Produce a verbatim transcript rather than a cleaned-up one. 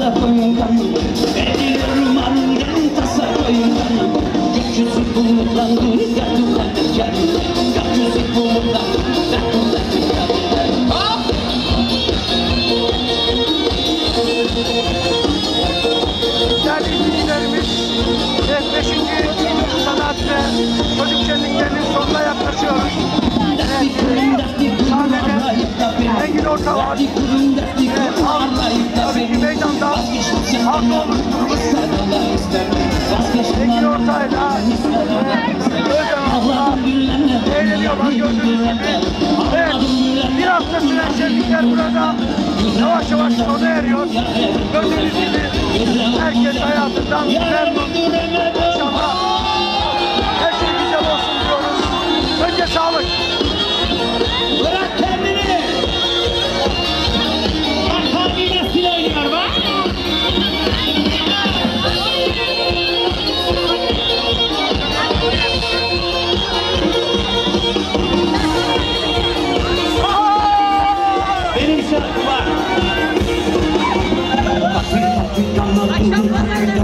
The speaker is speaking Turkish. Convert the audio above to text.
tasa koyundan, ediyorum aniden tasa koyundan. Gökyüzü bulutlandı, yardımlar geldi. Gökyüzü bulutlandı, yardımlar geldi. Hop! Değerli izleyicilerimiz, evet beşinci sanat ve çocuk şenliklerinin sonuna yaklaşıyoruz. Evet, sahnede Engin Orta var. Evet, halk, tabii ki meydanda halkla oluşturmuş. Engin Orta'yla böyle halkla eğleniyorlar gördüğünüz gibi. Evet, bir hafta süren şenlikler burada yavaş yavaş sona eriyor. Gördüğünüz gibi herkes hayatından memnun. İnşallah her şey güzel olsun diyoruz. Önce sağlık. Bırak kendini! Bak abi nasıl oynuyor bak! Benim şarkım var!